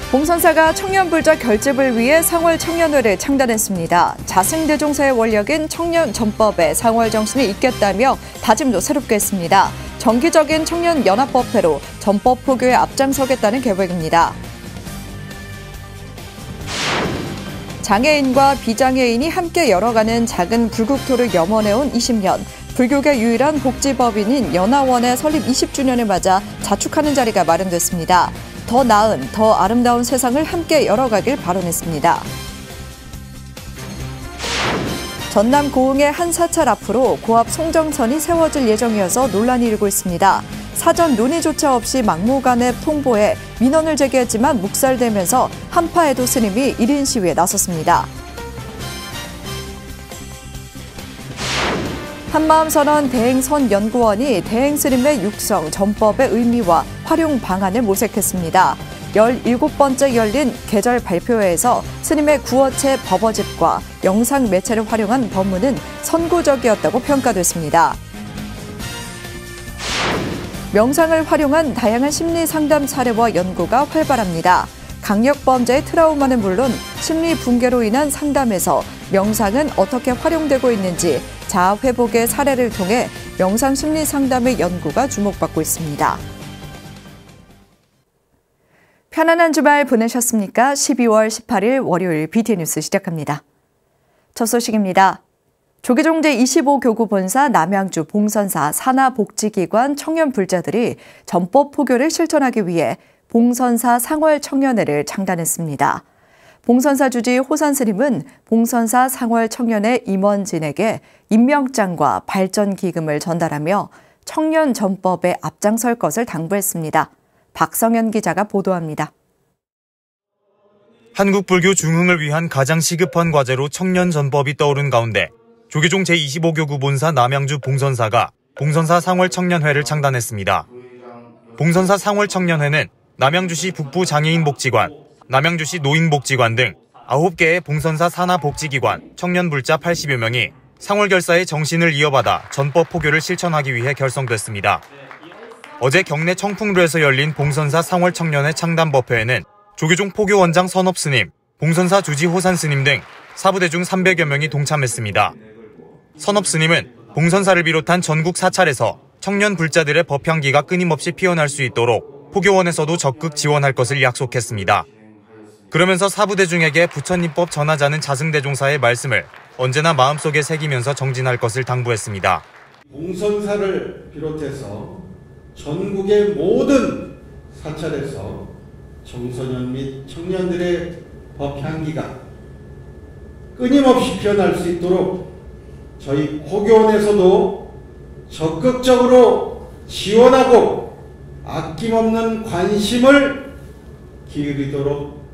봉선사가 청년불자 결집을 위해 상월청년회를 창단했습니다. 자승대종사의 원력인 청년전법에 상월 정신을 잇겠다며 다짐도 새롭게 했습니다. 정기적인 청년연합법회로 전법 포교에 앞장서겠다는 계획입니다. 장애인과 비장애인이 함께 열어가는 작은 불국토를 염원해온 20년. 불교계 유일한 복지법인인 연화원의 설립 20주년을 맞아 자축하는 자리가 마련됐습니다. 더 나은, 더 아름다운 세상을 함께 열어가길 발언했습니다. 전남 고흥의 한 사찰 앞으로 고압 송정선이 세워질 예정이어서 논란이 일고 있습니다. 사전 논의조차 없이 막무가내 통보해 민원을 제기했지만 묵살되면서 한파에도 스님이 1인 시위에 나섰습니다. 한마음선언 대행선연구원이 대행스님의 육성, 전법의 의미와 활용 방안을 모색했습니다. 17번째 열린 계절 발표회에서 스님의 구어체 법어집과 영상 매체를 활용한 법문은 선구적이었다고 평가됐습니다. 명상을 활용한 다양한 심리 상담 사례와 연구가 활발합니다. 강력범죄의 트라우마는 물론 심리 붕괴로 인한 상담에서 명상은 어떻게 활용되고 있는지 자아 회복의 사례를 통해 명상 심리 상담의 연구가 주목받고 있습니다. 편안한 주말 보내셨습니까? 12월 18일 월요일 BTN 뉴스 시작합니다. 첫 소식입니다. 조계종 제25교구 본사 남양주 봉선사 산하복지기관 청년불자들이 전법 포교를 실천하기 위해 봉선사 상월청년회를 창단했습니다. 봉선사 주지 호산스님은 봉선사 상월청년회 임원진에게 임명장과 발전기금을 전달하며 청년전법에 앞장설 것을 당부했습니다. 박성현 기자가 보도합니다. 한국 불교 중흥을 위한 가장 시급한 과제로 청년전법이 떠오른 가운데 조계종 제25교구 본사 남양주 봉선사가 봉선사 상월청년회를 창단했습니다. 봉선사 상월청년회는 남양주시 북부장애인복지관, 남양주시 노인복지관 등 9개의 봉선사 산하복지기관, 청년불자 80여 명이 상월결사의 정신을 이어받아 전법 포교를 실천하기 위해 결성됐습니다. 어제 경내 청풍루에서 열린 봉선사 상월청년회 창단법회에는 조계종 포교원장 선업스님, 봉선사 주지 호산스님 등 사부대중 300여 명이 동참했습니다. 선업스님은 봉선사를 비롯한 전국 사찰에서 청년 불자들의 법향기가 끊임없이 피어날 수 있도록 포교원에서도 적극 지원할 것을 약속했습니다. 그러면서 사부대중에게 부처님법 전하자는 자승대종사의 말씀을 언제나 마음속에 새기면서 정진할 것을 당부했습니다. 봉선사를 비롯해서 전국의 모든 사찰에서 청소년 및 청년들의 법향기가 끊임없이 피어날 수 있도록 저희 포교원에서도 적극적으로 지원하고 아낌없는 관심을 기울이도록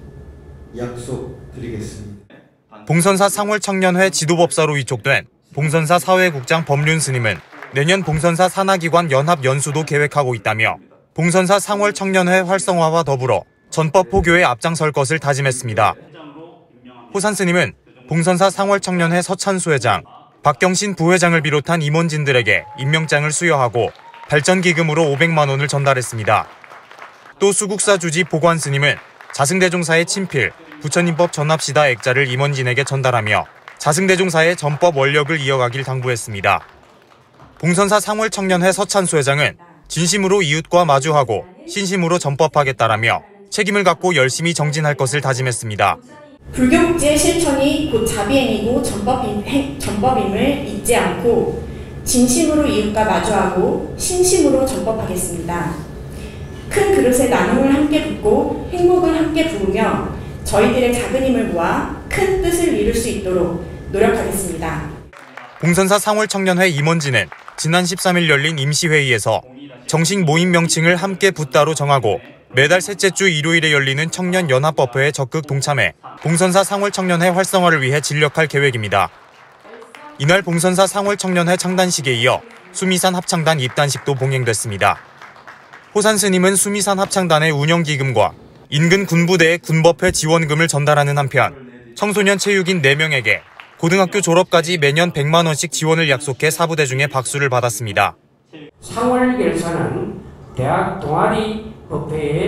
약속드리겠습니다. 봉선사 상월청년회 지도법사로 위촉된 봉선사 사회국장 법륜 스님은 내년 봉선사 산하기관 연합연수도 계획하고 있다며 봉선사 상월청년회 활성화와 더불어 전법 포교에 앞장설 것을 다짐했습니다. 호산 스님은 봉선사 상월청년회 서찬수 회장, 박경신 부회장을 비롯한 임원진들에게 임명장을 수여하고 발전기금으로 500만 원을 전달했습니다. 또 수국사 주지 보관 스님은 자승대종사의 친필, 부처님법 전합시다 액자를 임원진에게 전달하며 자승대종사의 전법 원력을 이어가길 당부했습니다. 봉선사 상월청년회 서찬수 회장은 진심으로 이웃과 마주하고 신심으로 전법하겠다라며 책임을 갖고 열심히 정진할 것을 다짐했습니다. 불교국지의 실천이 곧 자비행위고 전법임을 잊지 않고 진심으로 이웃과 마주하고 신심으로 전법하겠습니다. 큰 그릇에 나눔을 함께 붓고 행복을 함께 부으며 저희들의 작은 힘을 모아 큰 뜻을 이룰 수 있도록 노력하겠습니다. 봉선사 상월청년회 임원진은 지난 13일 열린 임시회의에서 정식 모임 명칭을 함께 붓다로 정하고 매달 셋째 주 일요일에 열리는 청년연합법회에 적극 동참해 봉선사 상월청년회 활성화를 위해 진력할 계획입니다. 이날 봉선사 상월청년회 창단식에 이어 수미산 합창단 입단식도 봉행됐습니다. 호산 스님은 수미산 합창단의 운영기금과 인근 군부대의 군법회 지원금을 전달하는 한편 청소년 체육인 4명에게 고등학교 졸업까지 매년 100만 원씩 지원을 약속해 사부대중의 박수를 받았습니다. 상월결사는 대학 동아리 법회에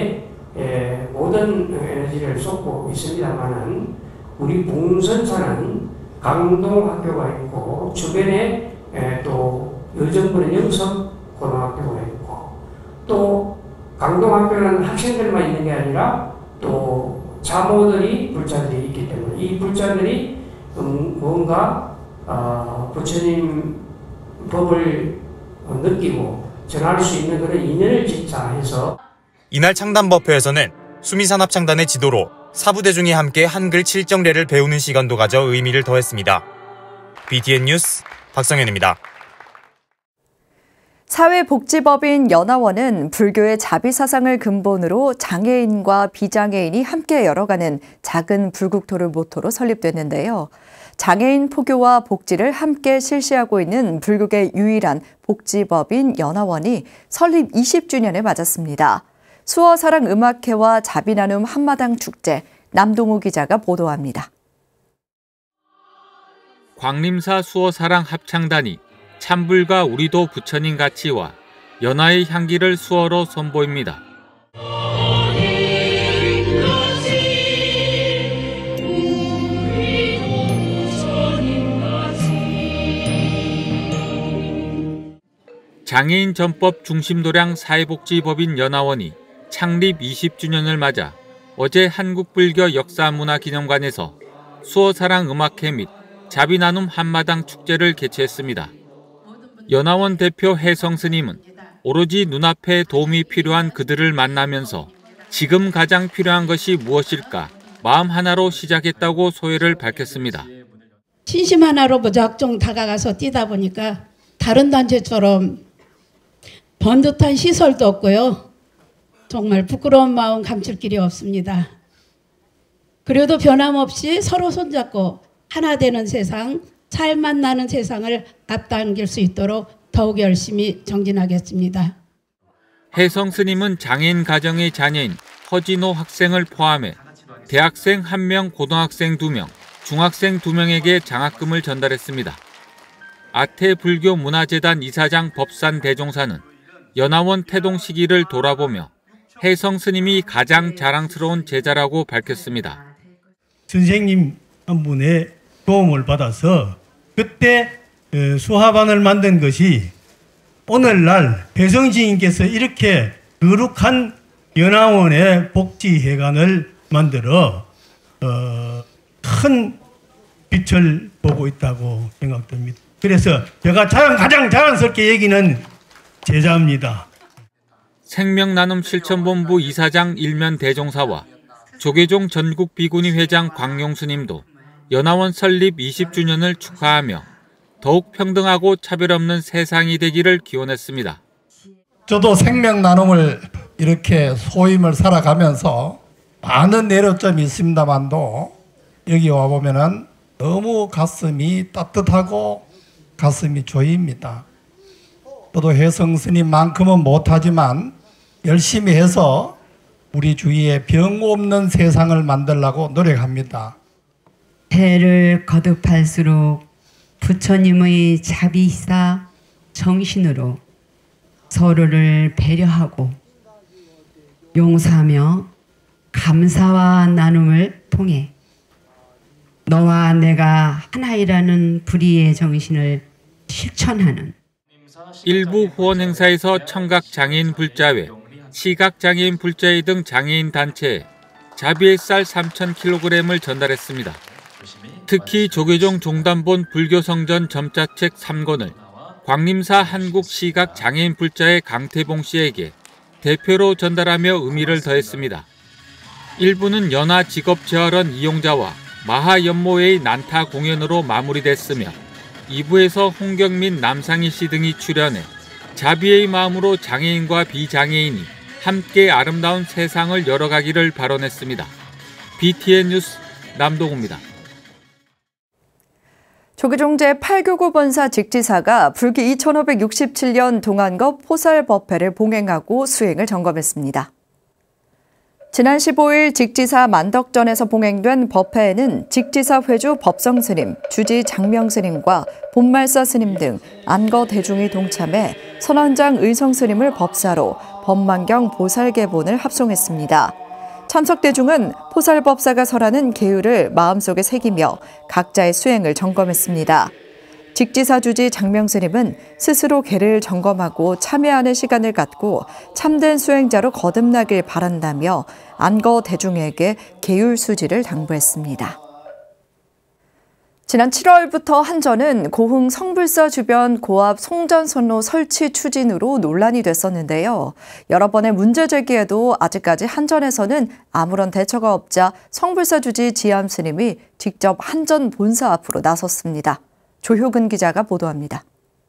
모든 에너지를 쏟고 있습니다만은 우리 봉선사는 강동학교가 있고 주변에 또 여정부는 영석고등학교가 있고 또 강동학교는 학생들만 있는 게 아니라 또 자모들이 불자들이 있기 때문에 이 불자들이 뭔가 부처님 법을 느끼고 전할 수 있는 그런 인연을 짓자 해서 이날 창단법회에서는 수미산업창단의 지도로 사부대중이 함께 한글 7정례를 배우는 시간도 가져 의미를 더했습니다. BTN 뉴스 박성현입니다. 사회복지법인 연화원은 불교의 자비사상을 근본으로 장애인과 비장애인이 함께 열어가는 작은 불국토를 모토로 설립됐는데요. 장애인 포교와 복지를 함께 실시하고 있는 불교계 유일한 복지법인 연화원이 설립 20주년을 맞았습니다. 수어사랑음악회와 자비나눔 한마당 축제, 남동우 기자가 보도합니다. 광림사 수어사랑 합창단이 참불과 우리도 부처님 가치와 연화의 향기를 수어로 선보입니다. 장애인 전법 중심도량 사회복지법인 연화원이 창립 20주년을 맞아 어제 한국불교 역사문화기념관에서 수어사랑음악회 및 자비나눔 한마당 축제를 개최했습니다. 연화원 대표 혜성 스님은 오로지 눈앞에 도움이 필요한 그들을 만나면서 지금 가장 필요한 것이 무엇일까 마음 하나로 시작했다고 소회를 밝혔습니다. 신심 하나로 무작정 다가가서 뛰다 보니까 다른 단체처럼 번듯한 시설도 없고요. 정말 부끄러운 마음 감출 길이 없습니다. 그래도 변함없이 서로 손잡고 하나 되는 세상, 잘 만나는 세상을 앞당길 수 있도록 더욱 열심히 정진하겠습니다. 혜성 스님은 장애인 가정의 자녀인 허진호 학생을 포함해 대학생 1명, 고등학생 2명, 중학생 2명에게 장학금을 전달했습니다. 아태불교문화재단 이사장 법산 대종사는 연화원 태동 시기를 돌아보며 혜성 스님이 가장 자랑스러운 제자라고 밝혔습니다. 선생님 한 분의 도움을 받아서 그때 수화반을 만든 것이 오늘날 배성지인께서 이렇게 거룩한 연화원의 복지회관을 만들어 큰 빛을 보고 있다고 생각됩니다. 그래서 제가 가장 자랑스럽게 얘기는 제자입니다. 생명나눔 실천본부 이사장 일면 대종사와 조계종 전국 비구니 회장 광용스님도 연화원 설립 20주년을 축하하며 더욱 평등하고 차별 없는 세상이 되기를 기원했습니다. 저도 생명나눔을 이렇게 소임을 살아가면서 많은 내려점이 있습니다만도 여기 와보면은 너무 가슴이 따뜻하고 가슴이 조입니다. 저도 혜성 스님만큼은 못하지만 열심히 해서 우리 주위에 병 없는 세상을 만들려고 노력합니다. 배를 거듭할수록 부처님의 자비사 정신으로 서로를 배려하고 용서하며 감사와 나눔을 통해 너와 내가 하나이라는 불의의 정신을 실천하는 일부 후원 행사에서 청각장애인 불자회, 시각장애인 불자회 등 장애인 단체에 자비의 쌀 3,000kg을 전달했습니다. 특히 조계종 종단본 불교성전 점자책 3권을 광림사 한국시각장애인 불자회 강태봉 씨에게 대표로 전달하며 의미를 더했습니다. 1부는 연화 직업재활원 이용자와 마하연모회의 난타 공연으로 마무리됐으며 2부에서 홍경민, 남상희 씨 등이 출연해 자비의 마음으로 장애인과 비장애인이 함께 아름다운 세상을 열어가기를 발언했습니다. BTN 뉴스 남동우입니다. 조계종 제8교구 본사 직지사가 불기 2567년 동안거 포살법회를 봉행하고 수행을 점검했습니다. 지난 15일 직지사 만덕전에서 봉행된 법회에는 직지사 회주 법성스님, 주지 장명스님과 본말사 스님 등 안거 대중이 동참해 선원장 의성스님을 법사로, 법만경 보살계본을 합송했습니다. 참석 대중은 포살법사가 설하는 계율을 마음속에 새기며 각자의 수행을 점검했습니다. 직지사주지 장명스님은 스스로 계를 점검하고 참여하는 시간을 갖고 참된 수행자로 거듭나길 바란다며 안거 대중에게 계율수지를 당부했습니다. 지난 7월부터 한전은 고흥 성불사 주변 고압 송전선로 설치 추진으로 논란이 됐었는데요. 여러 번의 문제 제기에도 아직까지 한전에서는 아무런 대처가 없자 성불사 주지 지암 스님이 직접 한전 본사 앞으로 나섰습니다. 조효근 기자가 보도합니다.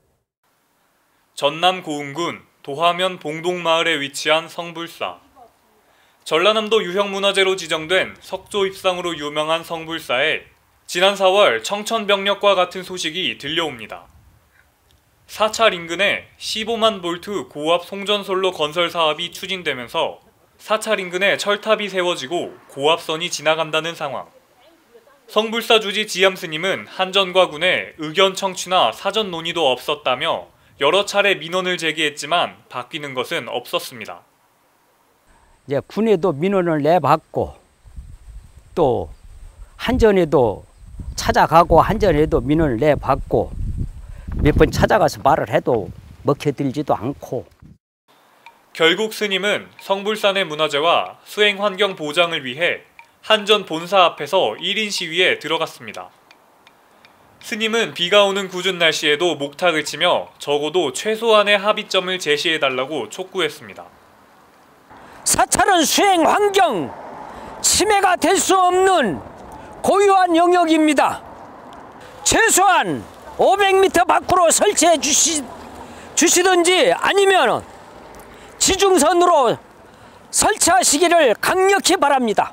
전남 고흥군 도하면 봉동마을에 위치한 성불사. 전라남도 유형문화재로 지정된 석조 입상으로 유명한 성불사에 지난 4월 청천벽력과 같은 소식이 들려옵니다. 사찰 인근에 15만 볼트 고압 송전솔로 건설 사업이 추진되면서 사찰 인근에 철탑이 세워지고 고압선이 지나간다는 상황. 성불사 주지 지암 스님은 한전과 군에 의견 청취나 사전 논의도 없었다며 여러 차례 민원을 제기했지만 바뀌는 것은 없었습니다. 이제 군에도 민원을 내봤고 또 한전에도 찾아가고 한전에도 민원을 내봤고 몇 번 찾아가서 말을 해도 먹혀들지도 않고. 결국 스님은 성불사 내 문화재와 수행 환경 보장을 위해 한전 본사 앞에서 1인 시위에 들어갔습니다. 스님은 비가 오는 궂은 날씨에도 목탁을 치며 적어도 최소한의 합의점을 제시해달라고 촉구했습니다. 사찰은 수행 환경 침해가 될 수 없는 고유한 영역입니다. 최소한 500m 밖으로 설치해 주시든지 아니면 지중선으로 설치하시기를 강력히 바랍니다.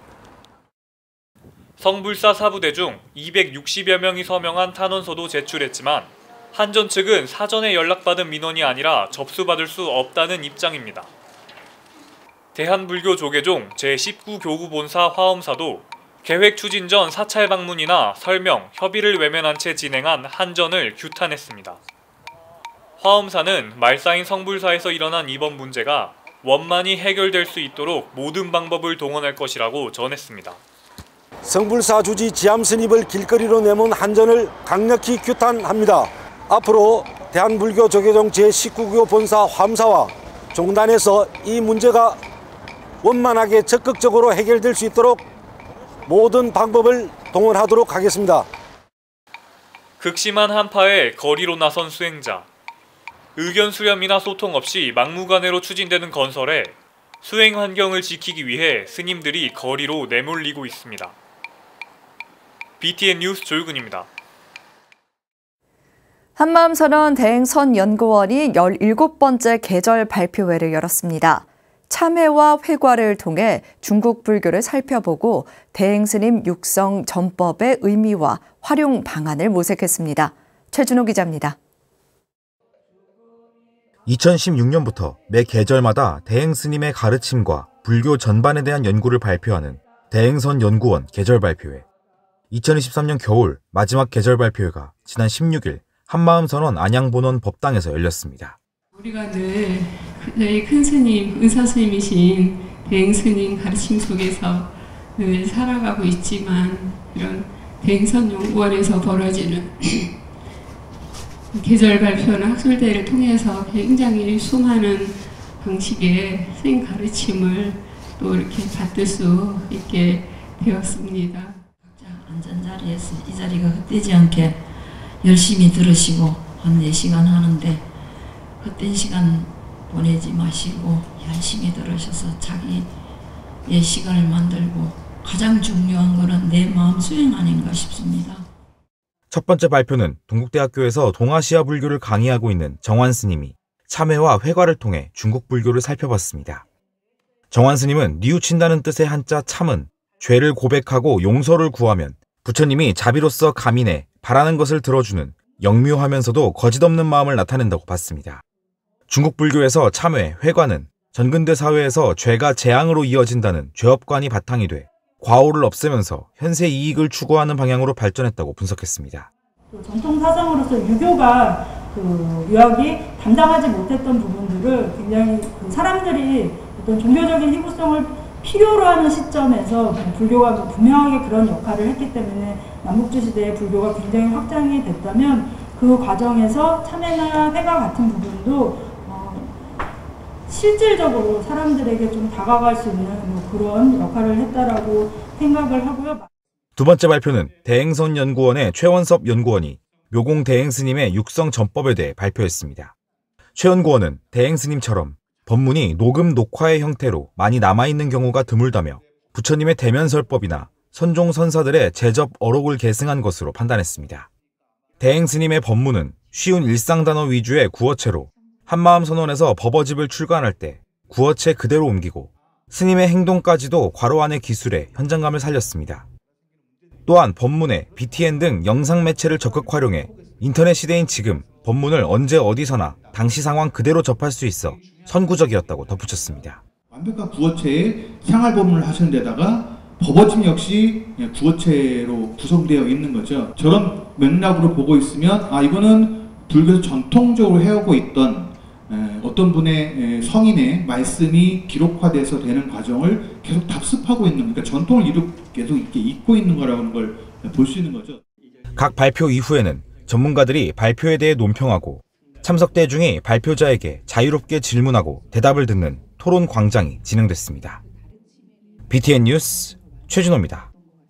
성불사 사부대 중 260여 명이 서명한 탄원서도 제출했지만 한전 측은 사전에 연락받은 민원이 아니라 접수받을 수 없다는 입장입니다. 대한불교 조계종 제19교구본사 화엄사도 계획 추진 전 사찰 방문이나 설명, 협의를 외면한 채 진행한 한전을 규탄했습니다. 화엄사는 말사인 성불사에서 일어난 이번 문제가 원만히 해결될 수 있도록 모든 방법을 동원할 것이라고 전했습니다. 성불사 주지 지암 스님을 길거리로 내몬 한전을 강력히 규탄합니다. 앞으로 대한불교 조계종 제19교 본사 화엄사와 종단에서 이 문제가 원만하게 적극적으로 해결될 수 있도록 모든 방법을 동원하도록 하겠습니다. 극심한 한파에 거리로 나선 수행자. 의견 수렴이나 소통 없이 막무가내로 추진되는 건설에 수행 환경을 지키기 위해 스님들이 거리로 내몰리고 있습니다. BTN 뉴스 조유근입니다. 한마음선언 대행선연구원이 17번째 계절 발표회를 열었습니다. 참회와 회과를 통해 중국 불교를 살펴보고 대행스님 육성 전법의 의미와 활용 방안을 모색했습니다. 최준호 기자입니다. 2016년부터 매 계절마다 대행스님의 가르침과 불교 전반에 대한 연구를 발표하는 대행선연구원 계절발표회. 2023년 겨울 마지막 계절발표회가 지난 16일 한마음선언 안양본원 법당에서 열렸습니다. 우리가 늘 저희 큰 스님, 의사 스님이신 대행스님 가르침 속에서 늘 살아가고 있지만 이런 대행선연구원에서 벌어지는 계절 발표나 학술대회를 통해서 굉장히 수많은 방식의 생 가르침을 또 이렇게 받을 수 있게 되었습니다. 각자 앉은 자리에서 이 자리가 헛되지 않게 열심히 들으시고 한 4시간 하는데 헛된 시간 보내지 마시고 열심히 들으셔서 자기의 시간을 만들고 가장 중요한 것은 내 마음 수행 아닌가 싶습니다. 첫 번째 발표는 동국대학교에서 동아시아 불교를 강의하고 있는 정환 스님이 참회와 회과를 통해 중국 불교를 살펴봤습니다. 정환 스님은 뉘우친다는 뜻의 한자 참은 죄를 고백하고 용서를 구하면 부처님이 자비로서 감인해 바라는 것을 들어주는 영묘하면서도 거짓없는 마음을 나타낸다고 봤습니다. 중국 불교에서 참회, 회과는 전근대 사회에서 죄가 재앙으로 이어진다는 죄업관이 바탕이 돼 과오를 없애면서 현세 이익을 추구하는 방향으로 발전했다고 분석했습니다. 전통 사상으로서 유교가 유학이 담당하지 못했던 부분들을 굉장히 사람들이 어떤 종교적인 희구성을 필요로 하는 시점에서 불교가 분명하게 그런 역할을 했기 때문에 남북주 시대에 불교가 굉장히 확장이 됐다면 그 과정에서 참회나 회가 같은 부분도 실질적으로 사람들에게 좀 다가갈 수 있는 그런 역할을 했다라고 생각을 하고요. 두 번째 발표는 대행선 연구원의 최원섭 연구원이 묘공 대행스님의 육성 전법에 대해 발표했습니다. 최 연구원은 대행스님처럼 법문이 녹음 녹화의 형태로 많이 남아있는 경우가 드물다며 부처님의 대면설법이나 선종 선사들의 제접 어록을 계승한 것으로 판단했습니다. 대행스님의 법문은 쉬운 일상단어 위주의 구어체로 한마음 선언에서 법어집을 출간할 때 구어체 그대로 옮기고 스님의 행동까지도 괄호 안의 기술에 현장감을 살렸습니다. 또한 법문에 BTN 등 영상 매체를 적극 활용해 인터넷 시대인 지금 법문을 언제 어디서나 당시 상황 그대로 접할 수 있어 선구적이었다고 덧붙였습니다. 완벽한 구어체에 생활법문을 하시는 데다가 법어집 역시 구어체로 구성되어 있는 거죠. 저런 맥락으로 보고 있으면 이거는 불교에서 전통적으로 해오고 있던 어떤 분의 성인의 말씀이 기록화돼서 되는 과정을 계속 답습하고 있는, 그러니까 전통을 계속 이렇게 잇고 있는 거라는 걸 볼 수 있는 거죠. 각 발표 이후에는 전문가들이 발표에 대해 논평하고 참석 대중이 발표자에게 자유롭게 질문하고 대답을 듣는 토론 광장이 진행됐습니다. BTN 뉴스 최준호입니다.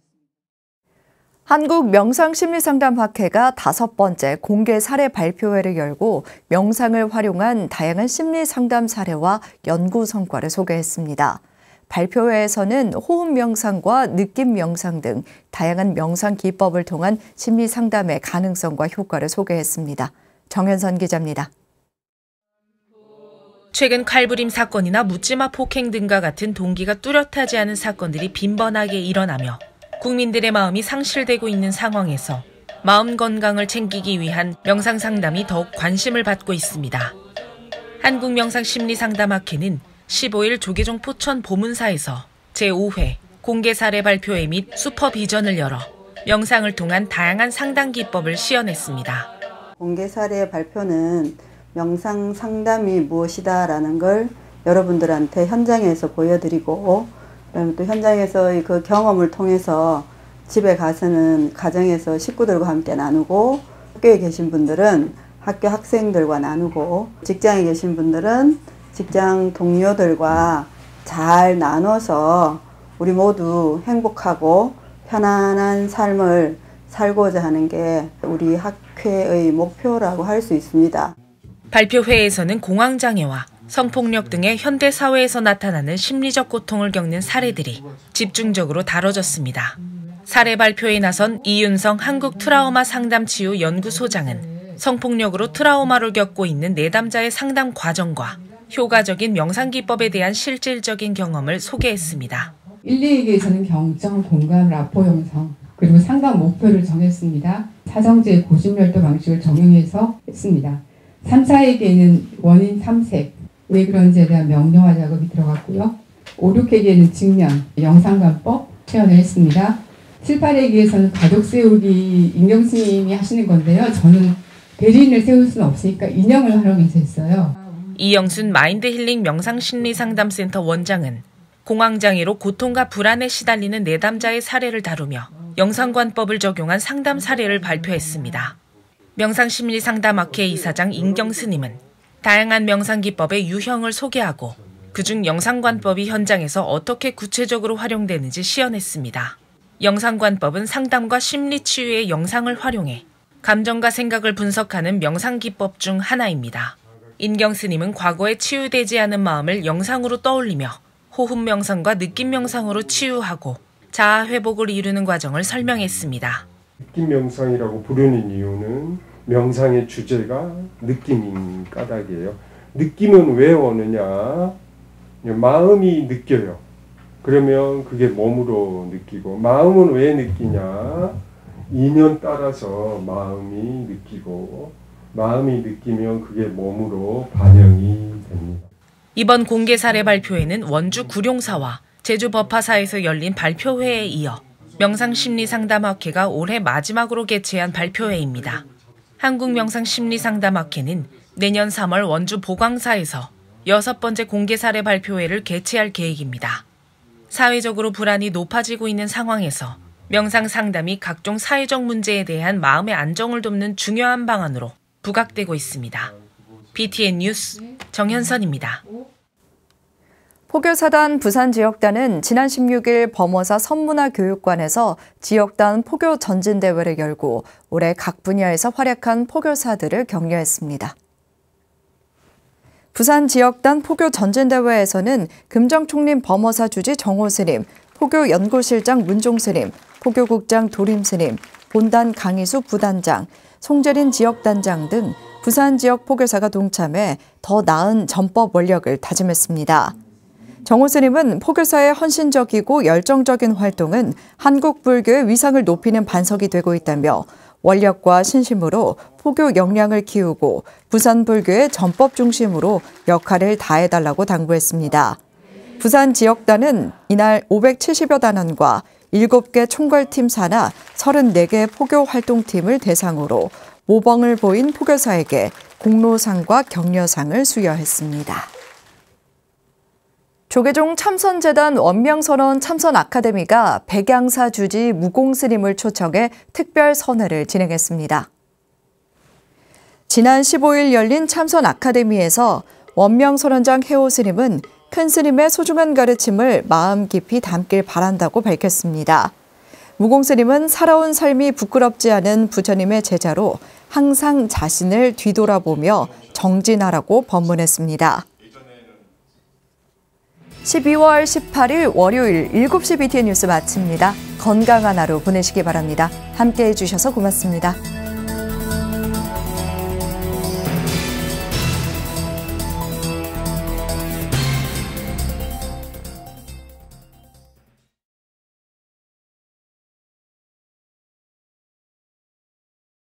한국명상심리상담학회가 5번째 공개 사례 발표회를 열고 명상을 활용한 다양한 심리상담 사례와 연구 성과를 소개했습니다. 발표회에서는 호흡 명상과 느낌 명상 등 다양한 명상 기법을 통한 심리상담의 가능성과 효과를 소개했습니다. 정현선 기자입니다. 최근 칼부림 사건이나 묻지마 폭행 등과 같은 동기가 뚜렷하지 않은 사건들이 빈번하게 일어나며 국민들의 마음이 상실되고 있는 상황에서 마음 건강을 챙기기 위한 명상 상담이 더욱 관심을 받고 있습니다. 한국명상심리상담학회는 15일 조계종 포천 보문사에서 제5회 공개 사례 발표회 및 슈퍼비전을 열어 명상을 통한 다양한 상담 기법을 시연했습니다. 공개 사례 발표는 명상 상담이 무엇이다라는 걸 여러분들한테 현장에서 보여드리고, 그다음에 또 현장에서 그 경험을 통해서 집에 가서는 가정에서 식구들과 함께 나누고, 학교에 계신 분들은 학교 학생들과 나누고, 직장에 계신 분들은 직장 동료들과 잘 나눠서 우리 모두 행복하고 편안한 삶을 살고자 하는 게 우리 학회의 목표라고 할 수 있습니다. 발표회에서는 공황장애와 성폭력 등의 현대 사회에서 나타나는 심리적 고통을 겪는 사례들이 집중적으로 다뤄졌습니다. 사례 발표에 나선 이윤성 한국트라우마상담치유연구소장은 성폭력으로 트라우마를 겪고 있는 내담자의 상담 과정과 효과적인 명상 기법에 대한 실질적인 경험을 소개했습니다. 1, 2기에서는 경청, 공감, 라포 형성, 그리고 상담 목표를 정했습니다. 사정제 고심열도 방식을 적용해서 했습니다. 3, 4회계에는 원인 탐색, 왜 그런지에 대한 명료화 작업이 들어갔고요. 5, 6회계에는 직면, 영상관법 체험을 했습니다. 7, 8회계에서는 가족 세우기 인경 스님이 하시는 건데요. 저는 대리인을 세울 수는 없으니까 인형을 활용해서 했어요. 이영순 마인드힐링 명상심리상담센터 원장은 공황장애로 고통과 불안에 시달리는 내담자의 사례를 다루며 영상관법을 적용한 상담 사례를 발표했습니다. 명상심리상담학회 이사장 임경스님은 다양한 명상기법의 유형을 소개하고 그중 영상관법이 현장에서 어떻게 구체적으로 활용되는지 시연했습니다. 영상관법은 상담과 심리치유의 영상을 활용해 감정과 생각을 분석하는 명상기법 중 하나입니다. 임경스님은 과거에 치유되지 않은 마음을 영상으로 떠올리며 호흡 명상과 느낌 명상으로 치유하고 자아 회복을 이루는 과정을 설명했습니다. 느낌 명상이라고 부르는 이유는 명상의 주제가 느낌인 까닭이에요. 느낌은 왜 오느냐? 마음이 느껴요. 그러면 그게 몸으로 느끼고, 마음은 왜 느끼냐? 인연 따라서 마음이 느끼고, 마음이 느끼면 그게 몸으로 반영이 됩니다. 이번 공개 사례 발표회는 원주 구룡사와 제주 법화사에서 열린 발표회에 이어 명상심리상담학회가 올해 마지막으로 개최한 발표회입니다. 한국명상심리상담학회는 내년 3월 원주 보광사에서 6번째 공개사례 발표회를 개최할 계획입니다. 사회적으로 불안이 높아지고 있는 상황에서 명상상담이 각종 사회적 문제에 대한 마음의 안정을 돕는 중요한 방안으로 부각되고 있습니다. BTN 뉴스 정현선입니다. 포교사단 부산지역단은 지난 16일 범어사 선문화교육관에서 지역단 포교 전진대회를 열고 올해 각 분야에서 활약한 포교사들을 격려했습니다. 부산지역단 포교 전진대회에서는 금정총림 범어사 주지 정호스님, 포교연구실장 문종스님, 포교국장 도림스님, 본단 강희수 부단장, 송재린 지역단장 등 부산 지역 포교사가 동참해 더 나은 전법 원력을 다짐했습니다. 정호 스님은 포교사의 헌신적이고 열정적인 활동은 한국 불교의 위상을 높이는 반석이 되고 있다며 원력과 신심으로 포교 역량을 키우고 부산 불교의 전법 중심으로 역할을 다해달라고 당부했습니다. 부산 지역단은 이날 570여 단원과 7개 총괄팀 산하 34개 포교 활동팀을 대상으로 모범을 보인 포교사에게 공로상과 격려상을 수여했습니다. 조계종 참선재단 원명선언 참선아카데미가 백양사 주지 무공스님을 초청해 특별선회를 진행했습니다. 지난 15일 열린 참선아카데미에서 원명선언장 해오 스님은 큰 스님의 소중한 가르침을 마음 깊이 담길 바란다고 밝혔습니다. 무공스님은 살아온 삶이 부끄럽지 않은 부처님의 제자로 항상 자신을 뒤돌아보며 정진하라고 법문했습니다. 12월 18일 월요일 7시 BTN 뉴스 마칩니다. 건강한 하루 보내시기 바랍니다. 함께해 주셔서 고맙습니다.